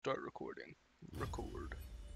Start recording. Record.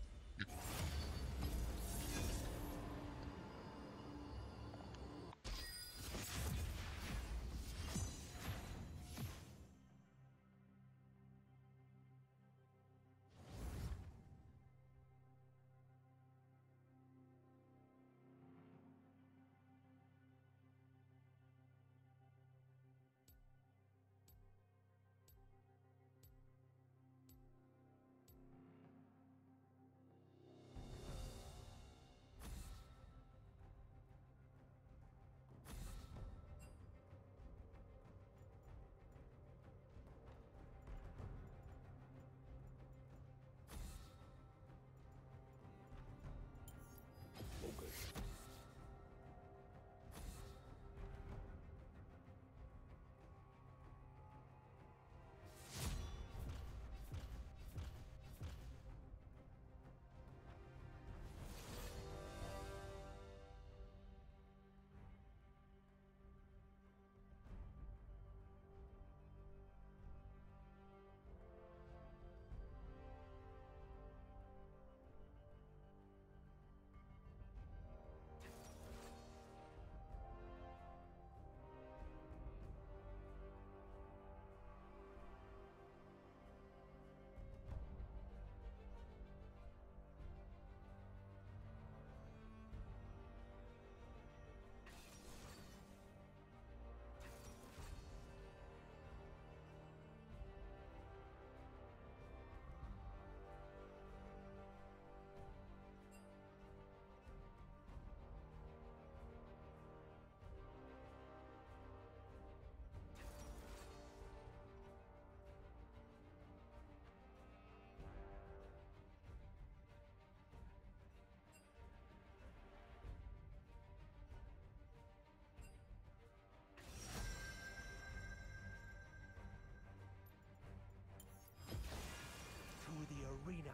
To the arena.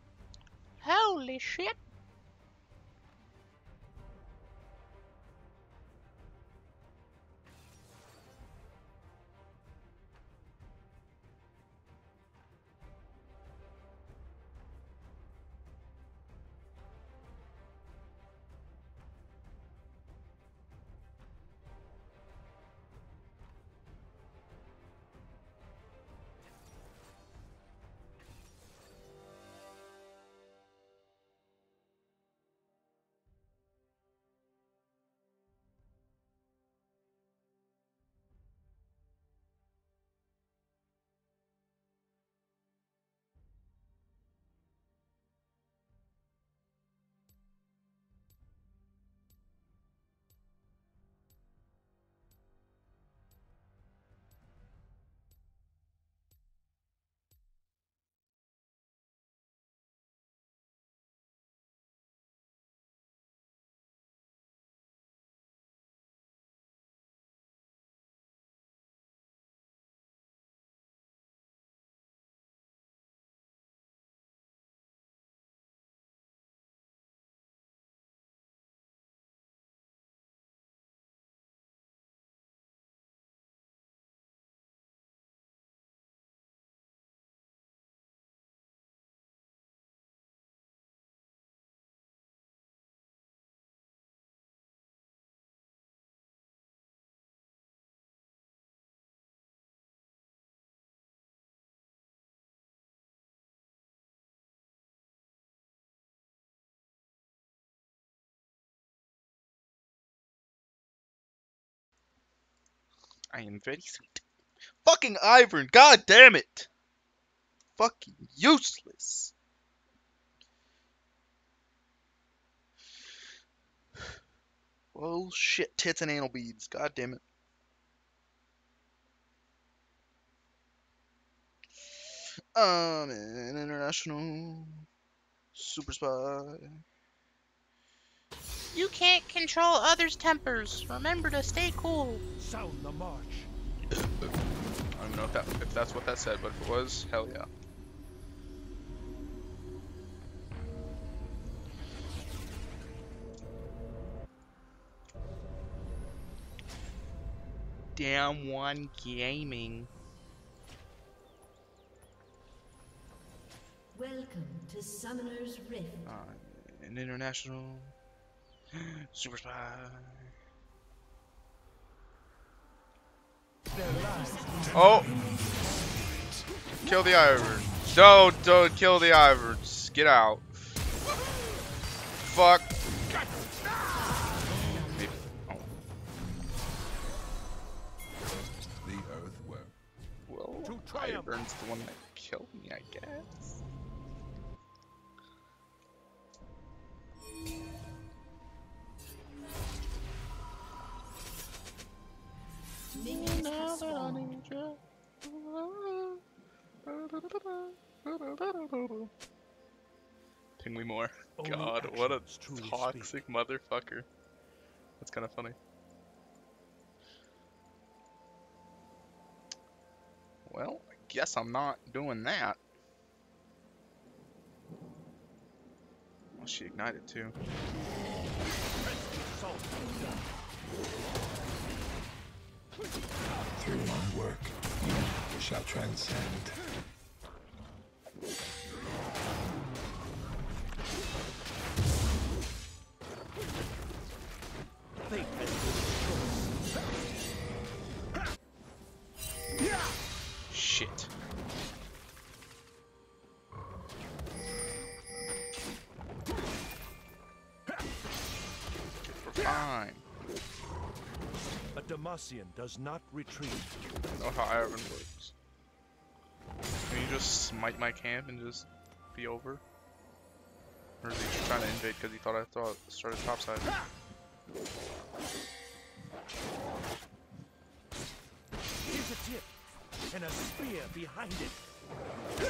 Holy shit! I am very sweet. Fucking Ivern, god damn it! Fucking useless. Oh shit, tits and anal beads, god damn it. I'm an international super spy. You can't control others' tempers. Remember to stay cool. Sound the march. I don't even know if that's what that said, but if it was, hell yeah. Damn one gaming. Welcome to Summoner's Rift. An international super spy. Oh! Kill the Ivern. Don't kill the Iverns. Get out. Fuck. Maybe. Oh. The earthworm. Well, To triumph. Ivern's the one that killed me, I guess. Minions have spawned. Tingly more. Only God, what a actions truly toxic motherfucker. That's kind of funny. Well, I guess I'm not doing that. Well, she ignited too. Through my work, you shall transcend. Fate has Shit. We're fine. A Demacian does not retreat. I know how Iron works. Can you just smite my camp and just be over? Or is he just trying to invade because he thought I started topside? Here's a tip, and a spear behind it.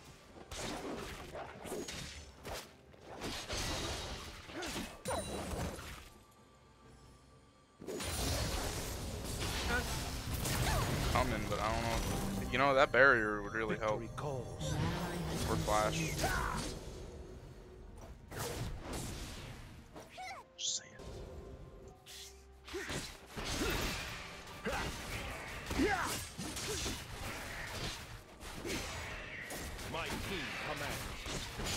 Coming, but I don't know. You know, that barrier would really help. Victory calls. For Flash. Just saying. My king commands.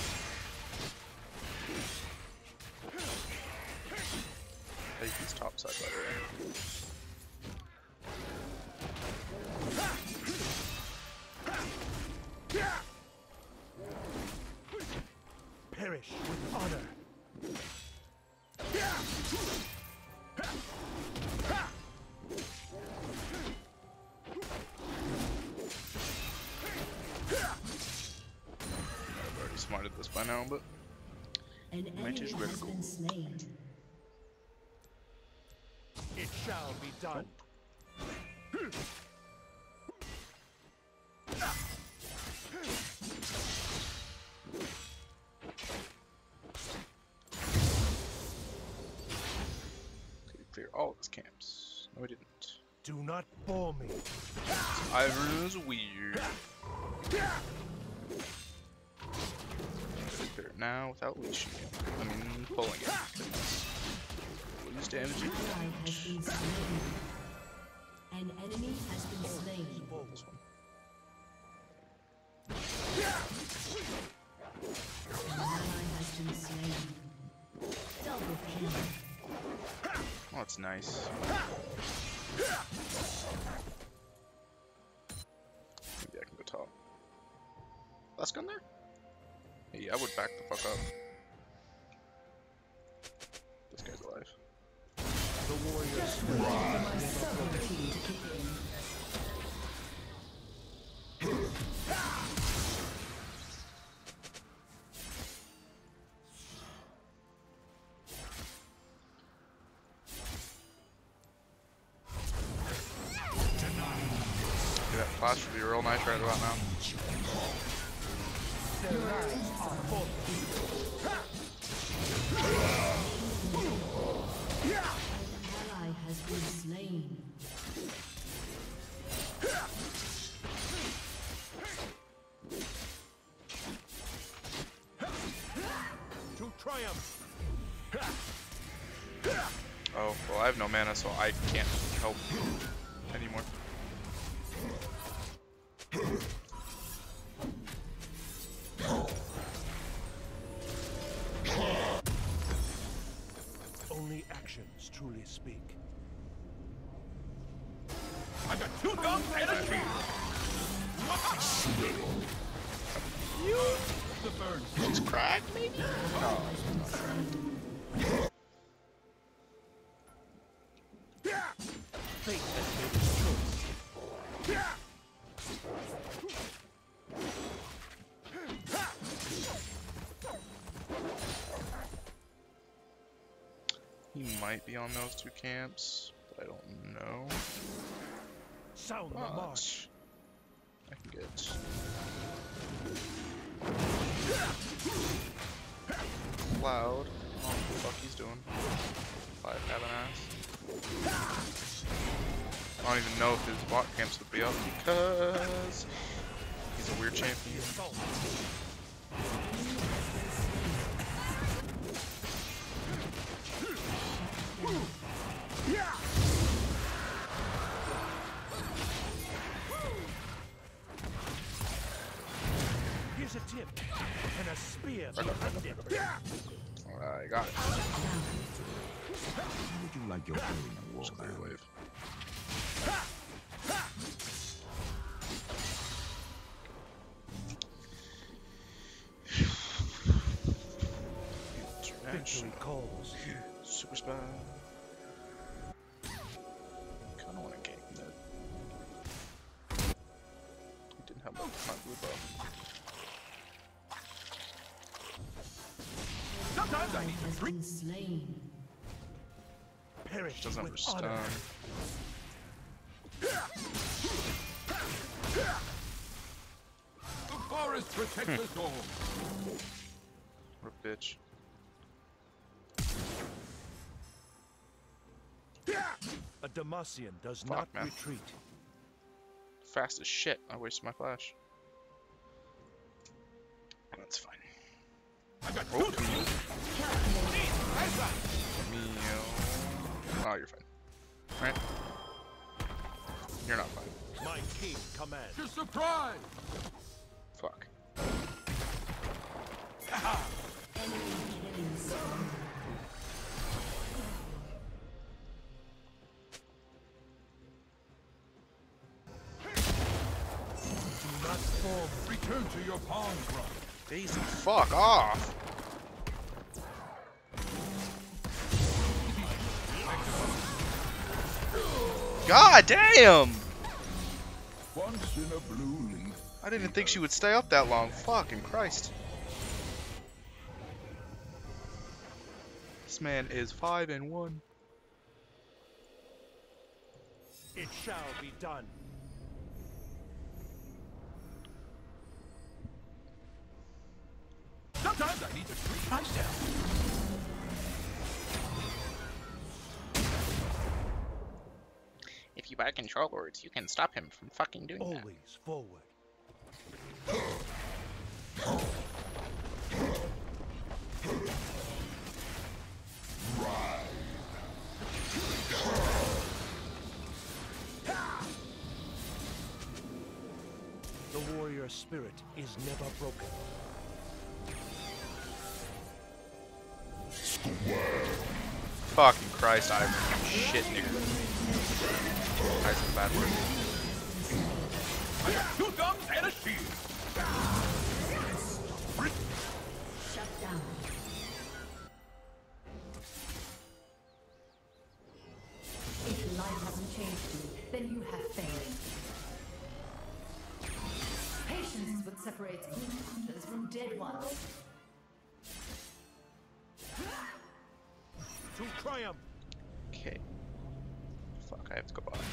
Hey, he's topside by the way. Perish with honor. I've already smarted this by now, but An Might enemy is has critical. been slain. It shall be done. okay, clear all of his camps. No, we didn't. Do not bore me. Ivern is weird. Clear it now without leashing it. I mean, pulling it. Lose damage. An ally has been slain. An enemy has been slain. This one. An ally has been slain. Double kill. Oh, that's nice. Maybe I can go top. Last gun there? Yeah, I would back the fuck up. This guy's alive. The warriors My summoner team to kick in. Okay, that flash would be real nice right about now. their lives are forfeit. An ally has been slain. To triumph. Oh, well, I have no mana, so I can't help anymore. warriors truly speak. I got 2 guns and a shield. The burn. It's cracked, maybe? No. Fate has made its choice. He might be on those 2 camps, but I don't know. Sound the march. I can get Cloud. Oh, what the fuck he's doing? 5 having ass. I don't even know if his bot camps would be up because he's a weird champion. Here's a tip and a spear behind it. I got it. How would you like your killing war? Just clear wave. Victory calls. Super spy. Kinda wanna gank that. He didn't have my blue buff. Sometimes I need Has to drink. been slain. Perish Doesn't with understand. honor. The forest protects us all. What a bitch. A Demacian does Fuck, not man. retreat. Fast as shit. I wasted my flash. That's fine. I got Oh, 2 guns. Meow. Oh, you're fine. Right? You're not fine. My king commands. Your surprise. Fuck. Enemy killing spree. Do not fall. Return to your pawn front. Daisy, fuck off! God damn! Once in a blue leaf. I didn't think she would stay up that long. Fucking Christ. This man is 5-1. It shall be done. Sometimes I need to treat myself. If you buy control words, you can stop him from fucking doing that. Always forward. The warrior spirit is never broken. Fucking Christ, Ivan. Shit, nigga. That's a bad word. I got 2 guns and a shield. Shut down. If life hasn't changed you, then you have failed. Patience is what separates good hunters from dead ones. To triumph. Okay. Fuck, I have to go by.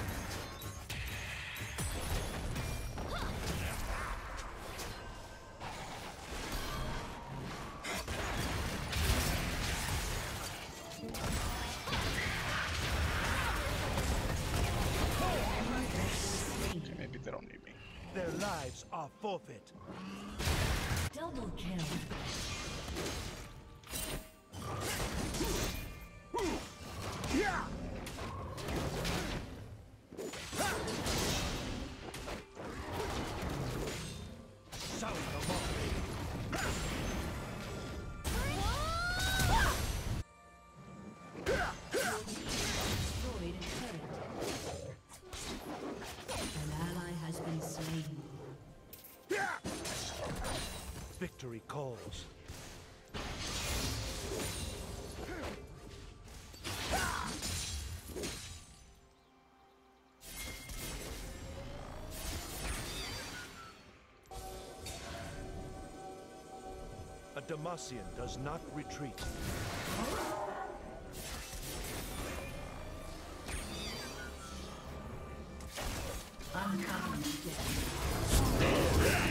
Okay, maybe they don't need me. Their lives are forfeit. Double kill. Sound the mark. Victory calls. A Demacian does not retreat. Uncommon death.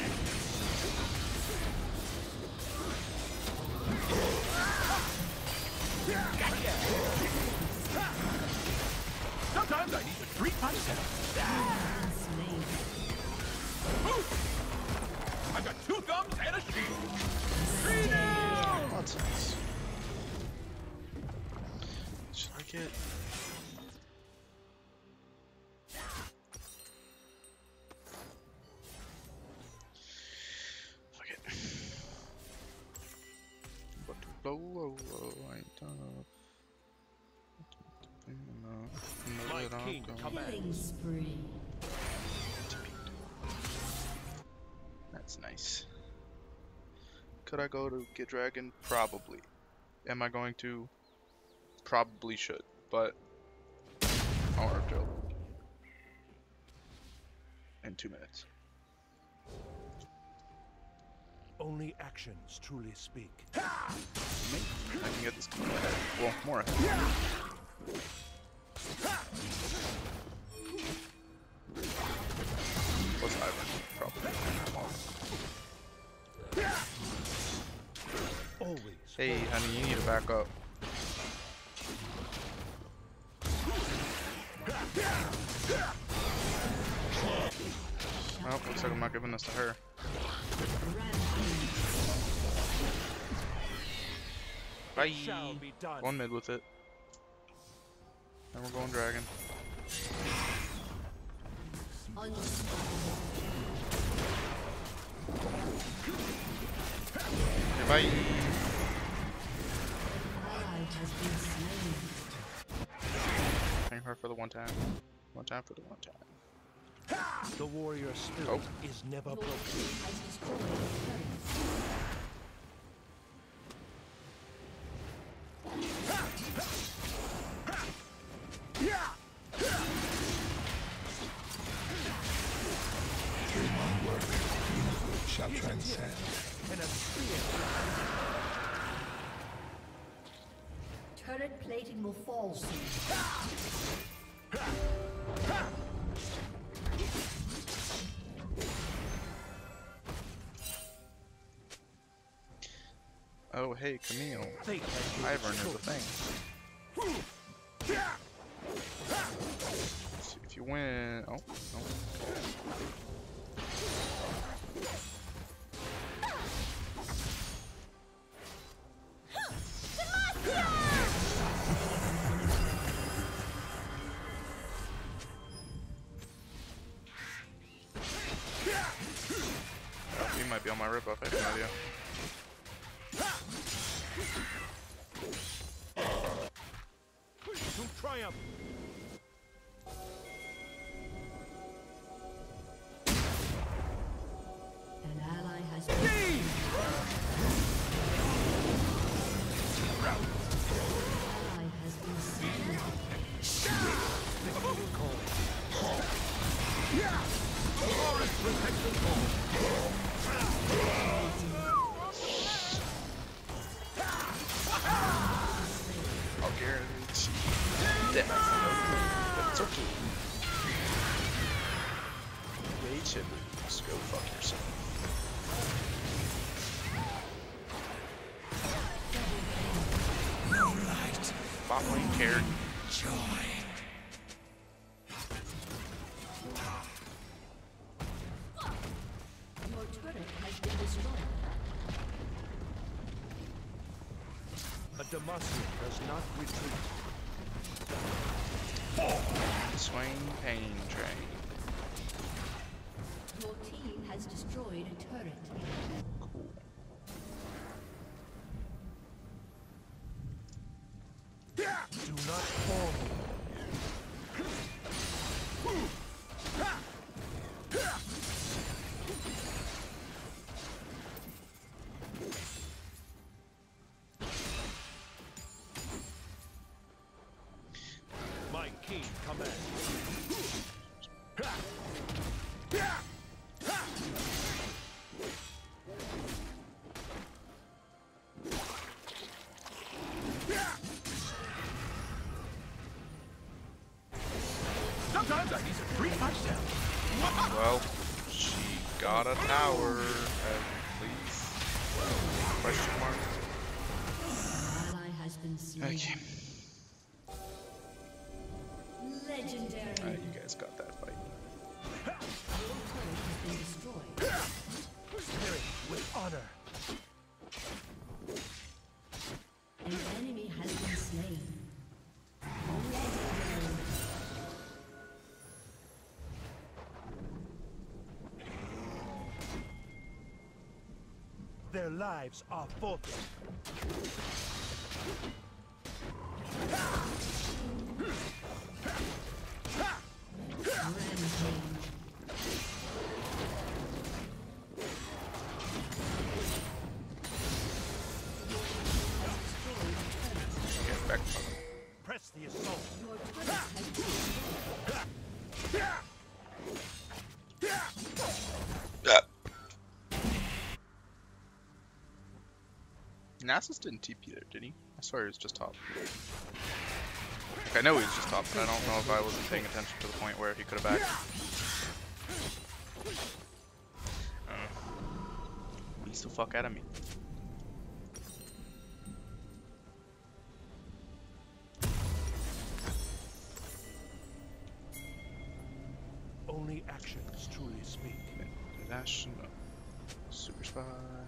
Sometimes I need to treat myself. Slain. I've got 2 thumbs and a shield. That's nice. Should I get? Fuck it. But blow, I ain't done. My king commands. Killing spree. That's nice. Could I go to get dragon? Probably. Am I going to? Probably should, but I'll Earth Drill in 2 minutes. Only actions truly speak. Maybe I can get this guy ahead. Well, more ahead. Plus Ivan, probably. Always. Hey, honey, you need to back up. Oh, looks like I'm not giving this to her. Bye. Shall be done. One mid with it. And we're going dragon. Okay, bye. Hang her for the one time. One time for the one time. The warrior spirit is never broken. Through my work, you shall transcend. And a spear. Turret plating will fall soon. Oh, hey, Camille. Fate has been Ivern is a chosen. thing. Let's see if you win. Oh, no. Oh, you might be on my rip-off, I have no idea. To triumph. An ally has been slain. Ally has been slain. Victory calls. Forest protection I'll guarantee death. But it's okay. Wait till just go fuck yourself. No light, Bot lane carry. joy. Your turret has been destroyed. A Demacian does not retreat. Swing pain train. Your team has destroyed a turret. Cool. Do not fall. Well, she got a tower, please. Question mark. Ally has been slain. Okay. Legendary. You guys got that fight. Your turret has been destroyed. Spirit with honor. An enemy has been slain. Their lives are forfeit. Get back. Press the assault. Nasus didn't TP there, did he? I swear he was just top. Like, I know he was just top, but I don't know if I wasn't paying attention to the point where he could have backed. Beats the fuck out of me. Only actions truly speak. Dash, no. Super spy.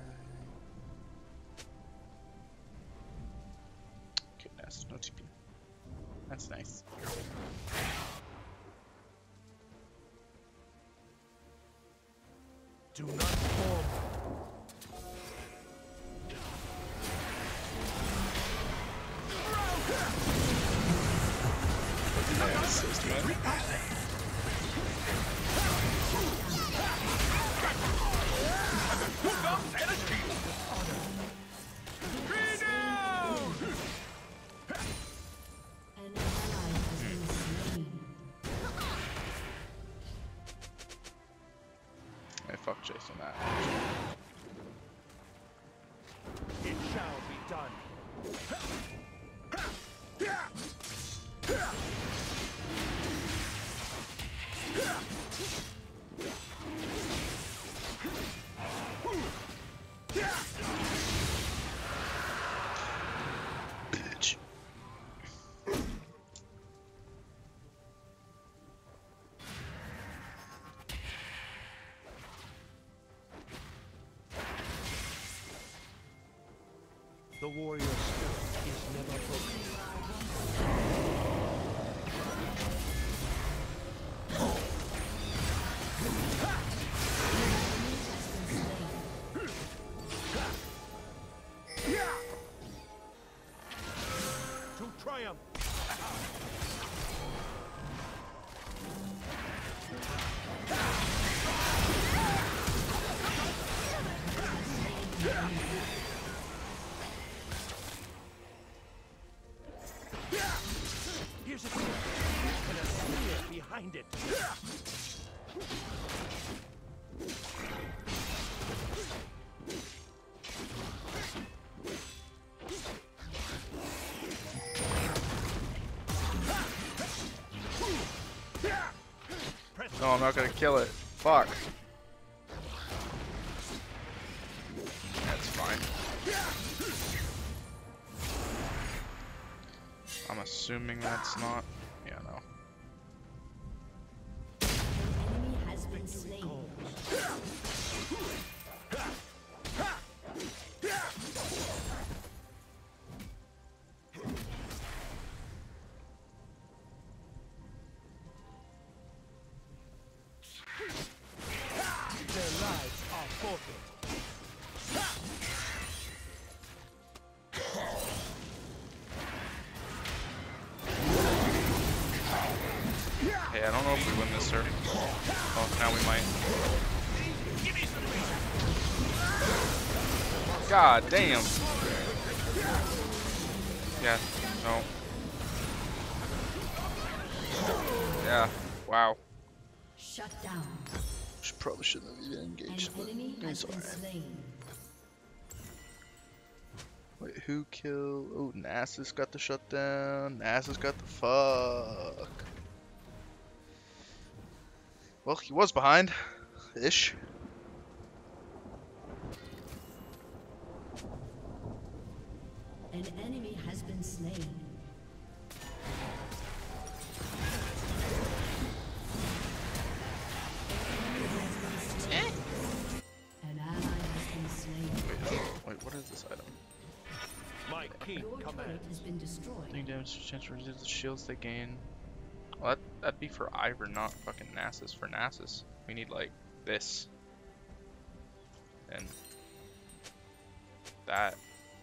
Okay, Nasus, no TP. That's nice. Do not form. Yeah, assist, man. An ally has been slain. Hey, fuck Jason that. It shall be done. Bitch. The warrior spirit is never broken. To triumph. Here's a tip, and a spear behind it. Press No, I'm not gonna kill it. Fuck. That's fine. I'm assuming that's not. Yeah, no. An enemy has been slain. their lives are forfeit. Hey, I don't know if we win this, sir. Oh, now we might. God damn. Yeah, no. Yeah, wow. Shut down. Probably shouldn't have even An engaged, but enemy has it's been alright. slain. Wait, who killed? Oh, Nasus got the shutdown. Nasus got the fuck. Well, he was behind. Ish. An enemy has been slain. An ally has been slain. Wait, what is this item? My king Your turret commands. has been destroyed. Think damage chance to reduce the shields they gain. Well, that'd be for Ivor, not fucking Nasus. For Nasus, we need like this. And that.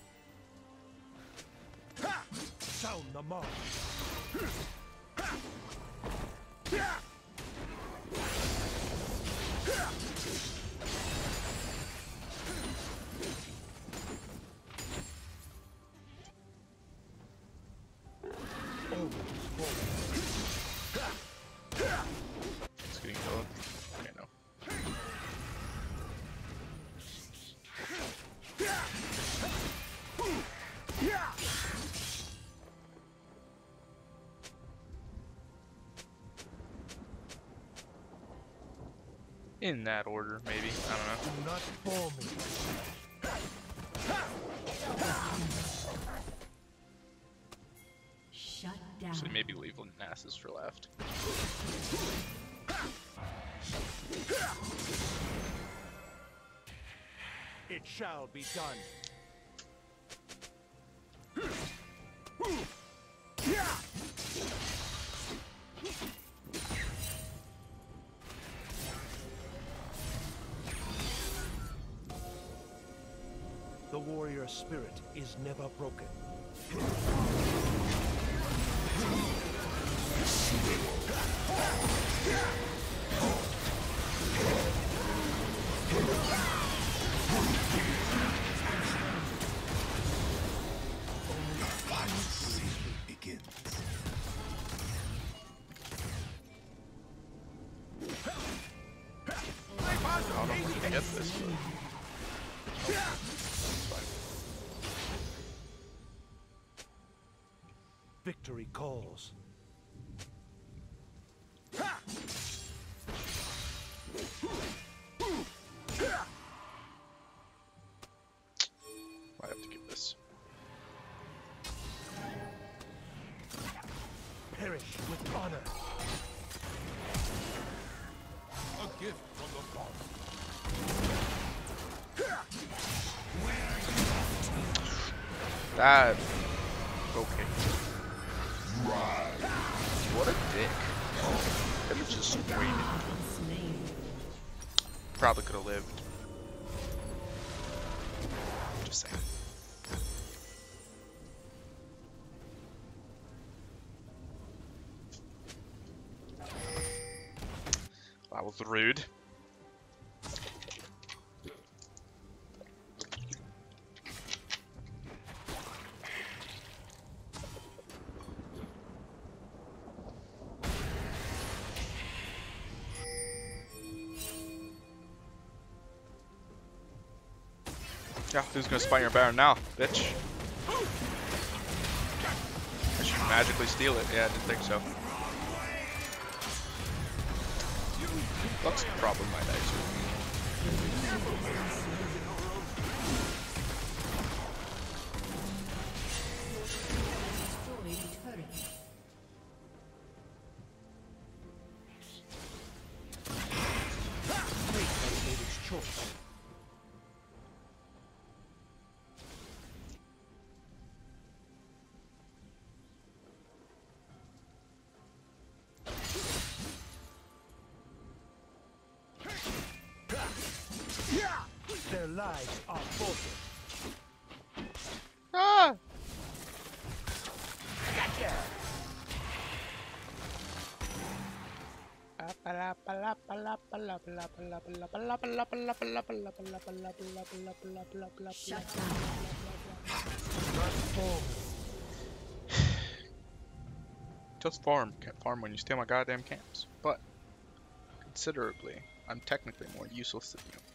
Sound the mark. It's getting killed. Okay, no. In that order, maybe. I don't know. Do not fall me. Shut down. So maybe leave Nasus for left. It shall be done. The warrior spirit is never broken. Final scene begins. I don't know if we can get this, but it's fine. Victory calls. Might have to give this. Perish with honor. A gift from the Father. That. Okay. What a dick. It was just waiting. Slain. Probably could have lived. Just saying. That was rude. Yeah, who's gonna spy your Baron now, bitch? I should magically steal it. Yeah, I didn't think so. Looks probably my dice. Destroyed a turret. Fate has made its choice. Their lives are forfeit. Ah! Shut down. Not fall me. Just farm. Can't farm when you steal my goddamn camps. But considerably, I'm technically more useless than you.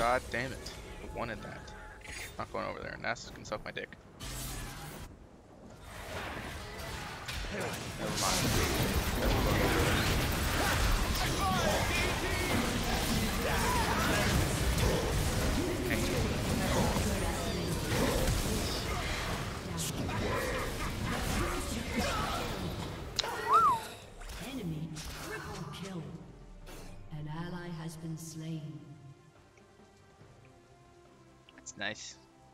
God damn it. I wanted that. Not going over there. Nasus can suck my dick. Never mind. Guess we're going over there. Enemy triple kill. An ally has been slain. It's nice.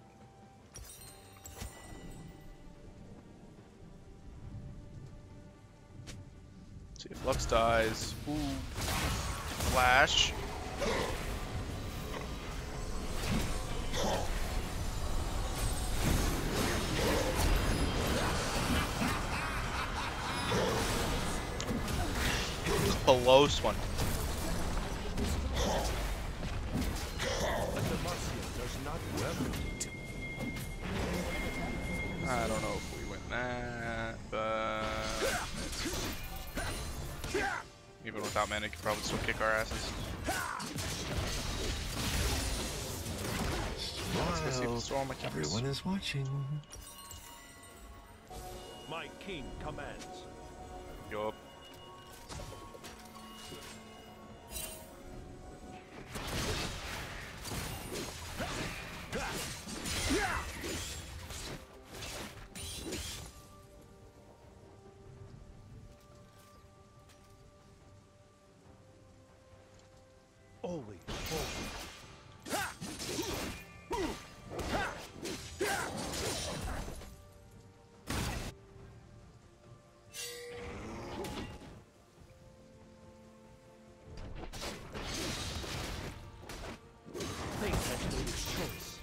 See if Lux dies. Ooh. Flash. Close one. I don't know if we win that, but even without mana, you could probably still kick our asses. Let's go see if the storm counts. Everyone is watching. My king commands. Yup. Always forward. Fate has made its choice.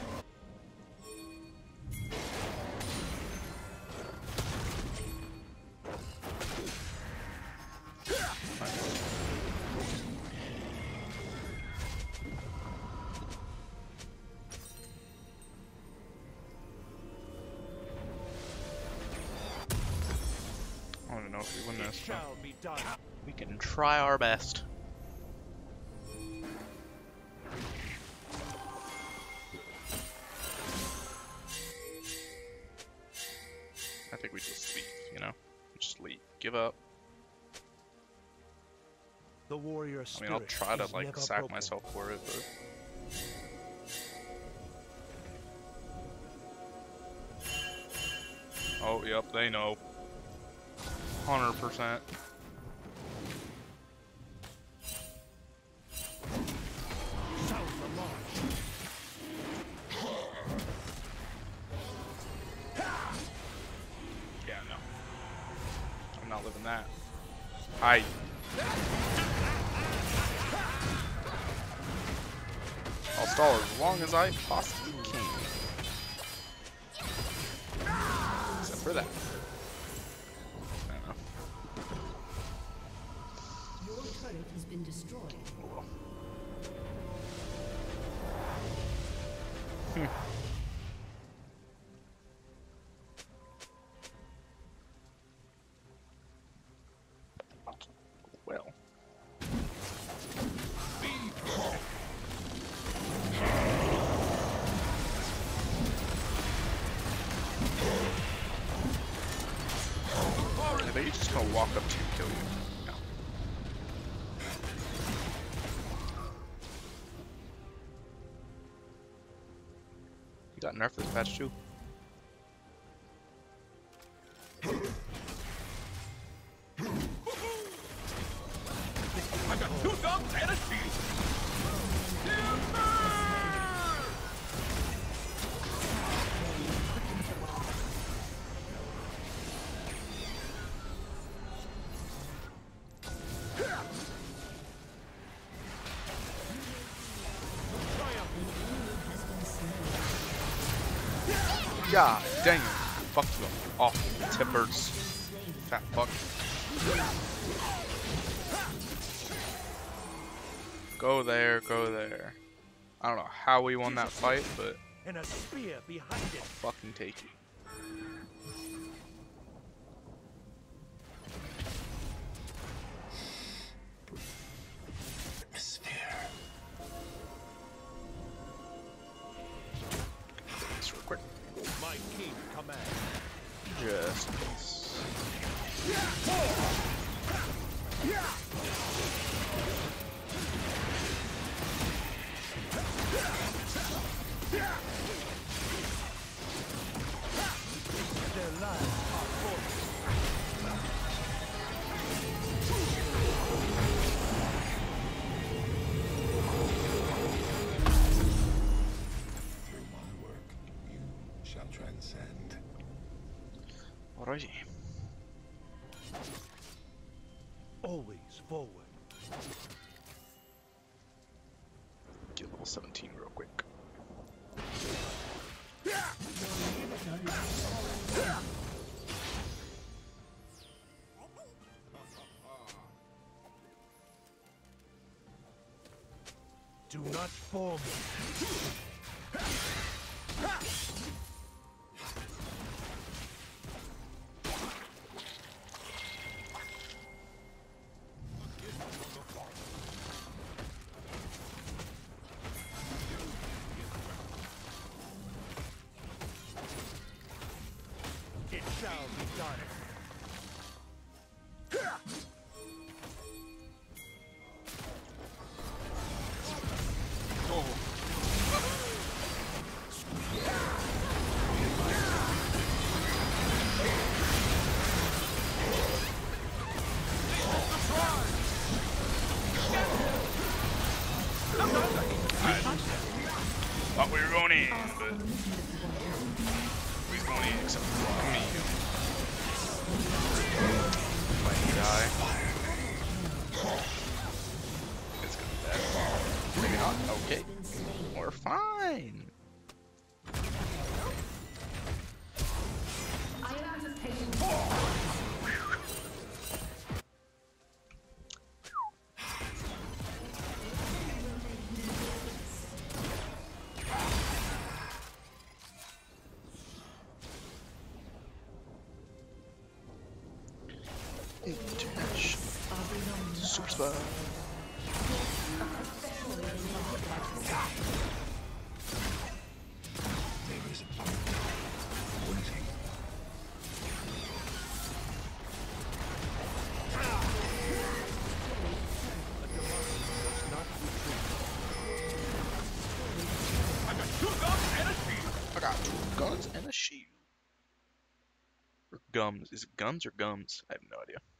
I don't know if we win It this. shall be done. We can try our best. I think we just leave, you know? Just leave. Give up. The warrior I spirit mean, I'll try to, is like, never sack broken. myself for it, but... Oh, yep, they know. 100%. Sound the march. Yeah, no. I'm not living that. I'll stall as long as I possibly can. Except for that. I don't know. Your turret has been destroyed. Oh well. Well. I bet you're just gonna walk up to you and kill you. No. You got nerfed this patch too. I got 2 thumbs and a shield. God dang it. Fuck you off, tippers. Fat fuck. Go there, go there. I don't know how we won that fight, but And a spear behind it. fucking take it. Atmosphere. my king commands. Justice. Their lives are forfeit. Through my work, you shall transcend. Alrighty. Always forward. Get level 17 real quick. Do not fall me. It shall be done. Thought we were going in, but we're going in except for me. Might die. It's gonna be bad. Maybe not. Okay. We're fine. I am out of patience. International Super Spy. There is a waiting. I got 2 guns and a shield. I got 2 guns and a shield. Or gums. Is it guns or gums? I have no idea.